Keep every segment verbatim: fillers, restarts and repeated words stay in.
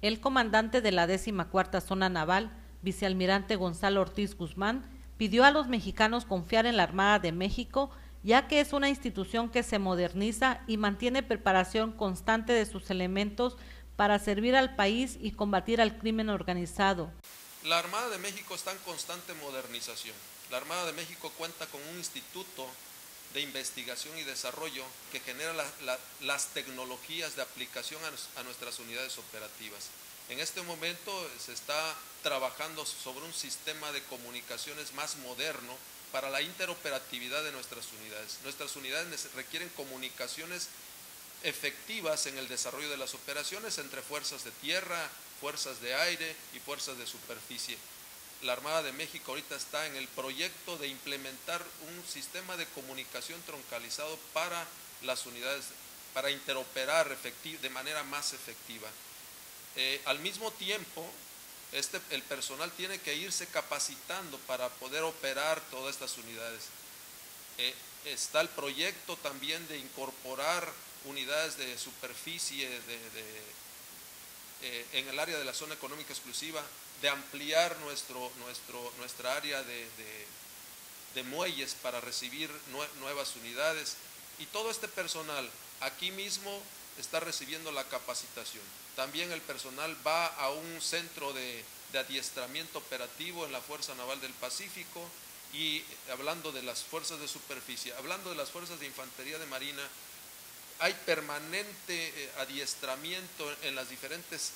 El comandante de la décima cuarta Zona Naval, vicealmirante Gonzalo Ortiz Guzmán, pidió a los mexicanos confiar en la Armada de México, ya que es una institución que se moderniza y mantiene preparación constante de sus elementos para servir al país y combatir al crimen organizado. La Armada de México está en constante modernización. La Armada de México cuenta con un instituto de investigación y desarrollo que genera la, la, las tecnologías de aplicación a, a nuestras unidades operativas. En este momento se está trabajando sobre un sistema de comunicaciones más moderno para la interoperatividad de nuestras unidades. Nuestras unidades requieren comunicaciones efectivas en el desarrollo de las operaciones entre fuerzas de tierra, fuerzas de aire y fuerzas de superficie. La Armada de México ahorita está en el proyecto de implementar un sistema de comunicación troncalizado para las unidades, para interoperar efectiv- de manera más efectiva. Eh, al mismo tiempo, este, el personal tiene que irse capacitando para poder operar todas estas unidades. Eh, está el proyecto también de incorporar unidades de superficie de, de, eh, en el área de la zona económica exclusiva, de ampliar nuestro, nuestro, nuestra área de, de, de muelles para recibir nue nuevas unidades, y todo este personal aquí mismo está recibiendo la capacitación. También el personal va a un centro de, de adiestramiento operativo en la Fuerza Naval del Pacífico. Y hablando de las fuerzas de superficie, hablando de las fuerzas de infantería de marina, hay permanente adiestramiento en las diferentes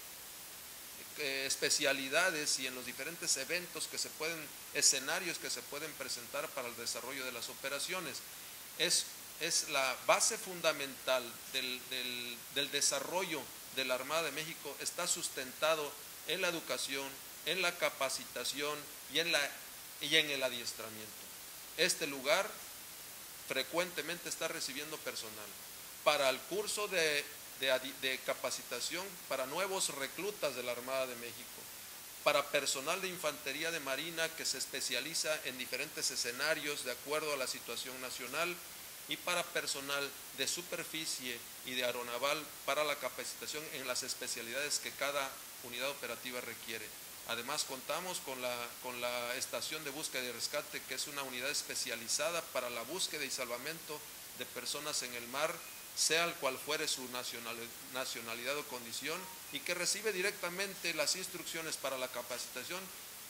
especialidades y en los diferentes eventos que se pueden, escenarios que se pueden presentar para el desarrollo de las operaciones. Es, es la base fundamental del, del, del desarrollo de la Armada de México, está sustentado en la educación, en la capacitación y en, la, y en el adiestramiento. Este lugar frecuentemente está recibiendo personal para el curso de De, de capacitación para nuevos reclutas de la Armada de México, para personal de infantería de marina que se especializa en diferentes escenarios de acuerdo a la situación nacional, y para personal de superficie y de aeronaval para la capacitación en las especialidades que cada unidad operativa requiere. Además, contamos con la, con la estación de búsqueda y rescate, que es una unidad especializada para la búsqueda y salvamento de personas en el mar, sea el cual fuere su nacionalidad o condición, y que recibe directamente las instrucciones para la capacitación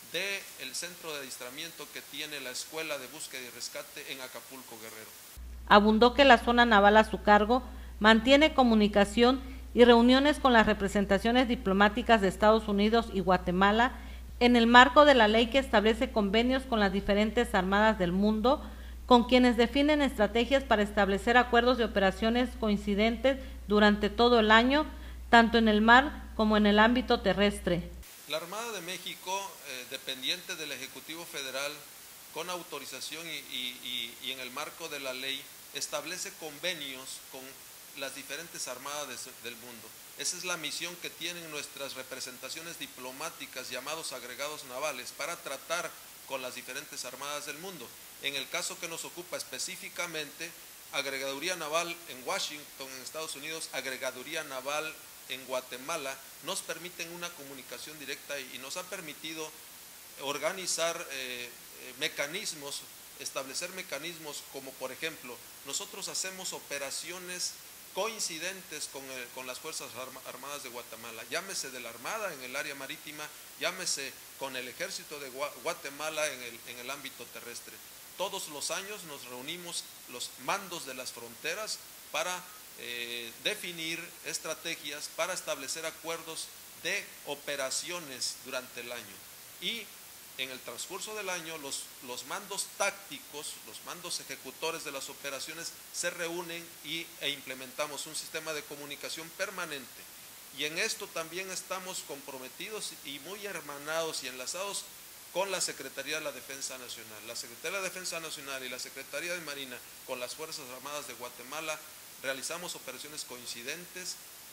del centro de adiestramiento que tiene la Escuela de Búsqueda y Rescate en Acapulco, Guerrero. Abundó que la zona naval a su cargo mantiene comunicación y reuniones con las representaciones diplomáticas de Estados Unidos y Guatemala en el marco de la ley que establece convenios con las diferentes armadas del mundo, con quienes definen estrategias para establecer acuerdos de operaciones coincidentes durante todo el año, tanto en el mar como en el ámbito terrestre. La Armada de México, eh, dependiente del Ejecutivo Federal, con autorización y, y, y en el marco de la ley, establece convenios con las diferentes armadas de, del mundo. Esa es la misión que tienen nuestras representaciones diplomáticas, llamados agregados navales, para tratar con las diferentes armadas del mundo. En el caso que nos ocupa específicamente, Agregaduría Naval en Washington, en Estados Unidos, Agregaduría Naval en Guatemala, nos permiten una comunicación directa y nos ha permitido organizar eh, eh, mecanismos, establecer mecanismos como, por ejemplo, nosotros hacemos operaciones coincidentes con, el, con las Fuerzas Armadas de Guatemala, llámese de la Armada en el área marítima, llámese con el Ejército de Guatemala en el, en el ámbito terrestre. Todos los años nos reunimos los mandos de las fronteras para eh, definir estrategias, para establecer acuerdos de operaciones durante el año. Y en el transcurso del año los, los mandos tácticos, los mandos ejecutores de las operaciones se reúnen y, e implementamos un sistema de comunicación permanente. Y en esto también estamos comprometidos y muy hermanados y enlazados con la Secretaría de la Defensa Nacional. La Secretaría de la Defensa Nacional y la Secretaría de Marina con las Fuerzas Armadas de Guatemala realizamos operaciones coincidentes,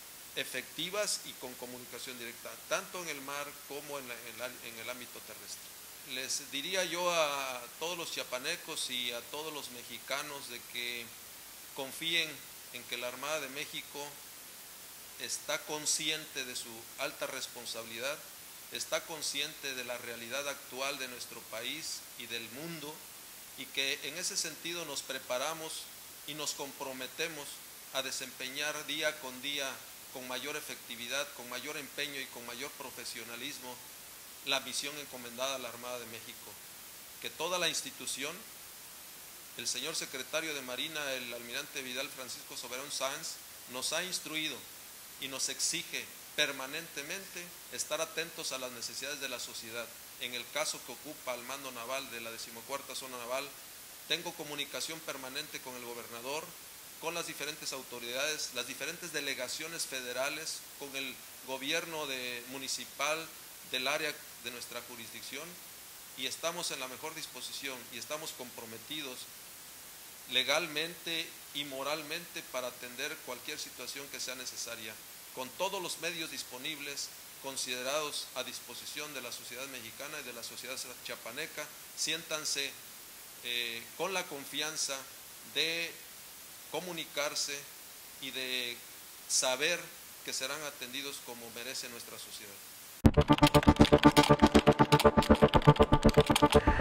efectivas y con comunicación directa, tanto en el mar como en, la, en, la, en el ámbito terrestre. Les diría yo a todos los chiapanecos y a todos los mexicanos de que confíen en que la Armada de México está consciente de su alta responsabilidad, está consciente de la realidad actual de nuestro país y del mundo, y que en ese sentido nos preparamos y nos comprometemos a desempeñar día con día con mayor efectividad, con mayor empeño y con mayor profesionalismo la misión encomendada a la Armada de México. Que toda la institución, el señor secretario de Marina, el almirante Vidal Francisco Soberón Sáenz, nos ha instruido y nos exige permanentemente estar atentos a las necesidades de la sociedad. En el caso que ocupa al mando naval de la decimocuarta zona naval, tengo comunicación permanente con el gobernador, con las diferentes autoridades, las diferentes delegaciones federales, con el gobierno de, municipal del área de nuestra jurisdicción, y estamos en la mejor disposición y estamos comprometidos legalmente y moralmente para atender cualquier situación que sea necesaria, con todos los medios disponibles, considerados a disposición de la sociedad mexicana y de la sociedad chiapaneca. Siéntanse eh, con la confianza de comunicarse y de saber que serán atendidos como merece nuestra sociedad.